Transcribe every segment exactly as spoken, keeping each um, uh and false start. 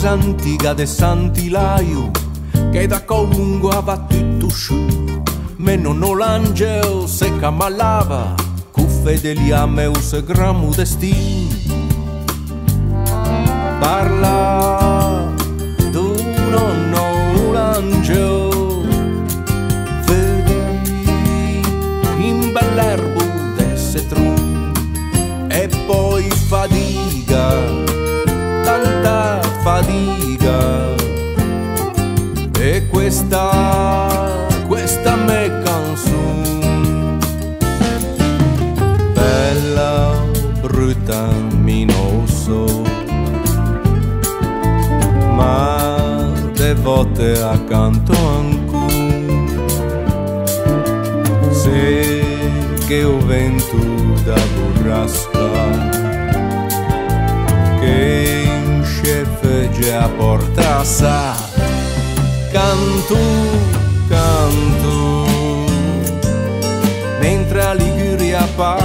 cosa antica de Sant'Ilaio che da colungo va tutto sciù. Me nonno l'angelo se camallava cu fedelia meu se gramu destin. Parla tu nonno l'angelo vedi in bell'erbo de setrum e poi fatica, tanta fatica. E questa, questa me canzone, bella, brutta, mi non so, ma de volte accanto ancora, se che ho vento da burrasca, che in chef già porta sa. Canto, canto, mentre a Liguria pa,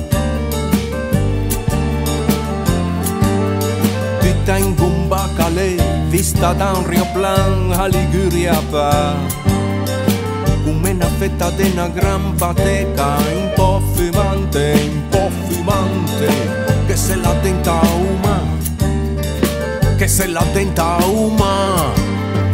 tutta in bomba calè, vista da un rioplan a Liguria pa, come una fetta di una gran bateca, un po' fumante, un po' fumante, che se la denta uma, che se la denta uma.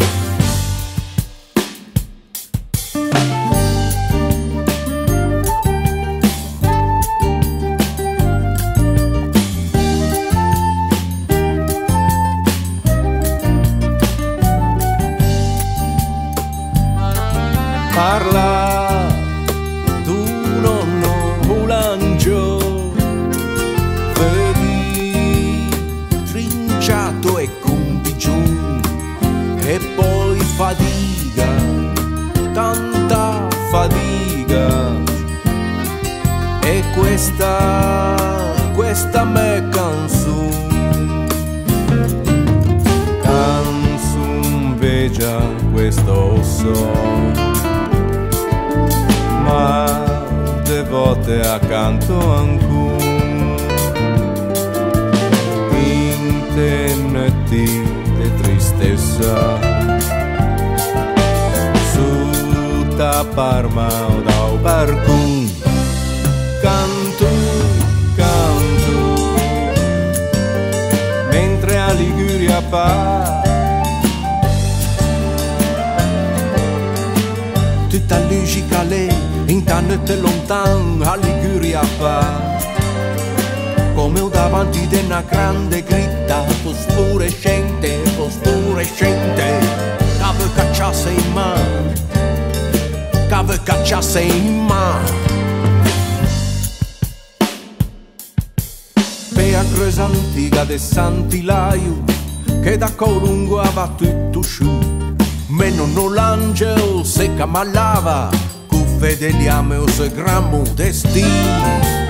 Parla tu nonno l'angelo, vedi trinciato e condigiun e poi fatica, tanta fatica. E questa, questa me canzone, canzone veggia questo so. Ma de volte accanto ancora intenneti de tristezza su ta Parma o da barcun canto, canto mentre a Liguria pa tutta lucica lei intanto lontan a Liguria pa, come un davanti di una grande gritta fosforescente, fosforescente, cave cacciasse in mano, cave cacciasse in mano. Per a cresa antica de Sant'Ilaio che da colungo va tutto sciù, me nonno l'angelo se camallava fedeliamo se grammo destino.